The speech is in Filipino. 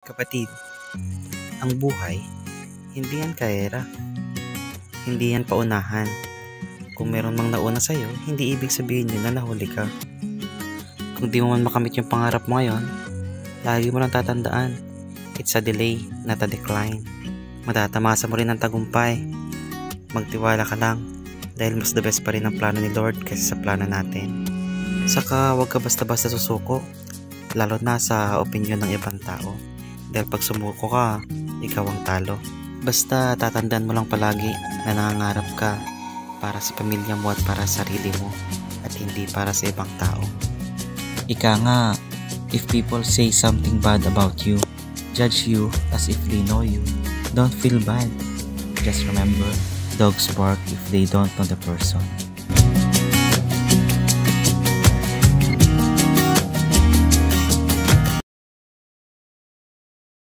Kapatid, ang buhay, hindi yan karera. Hindi yan paunahan. Kung meron mang nauna sa'yo, hindi ibig sabihin yun na nahuli ka. Kung di mo man makamit yung pangarap mo ngayon, lagi mo lang tatandaan, it's a delay, not a decline. Matatamasa mo rin ang tagumpay. Magtiwala ka lang, dahil mas the best pa rin ang plano ni Lord kaysa sa plano natin. Saka huwag ka basta-basta susuko, lalo na sa opinyon ng ibang tao. Dahil pag sumuko ka, ikaw ang talo. Basta tatandaan mo lang palagi na nangangarap ka para sa pamilya mo at para sa sarili mo at hindi para sa ibang tao. Ika nga, if people say something bad about you, judge you as if they know you. Don't feel bad. Just remember, dogs bark if they don't know the person.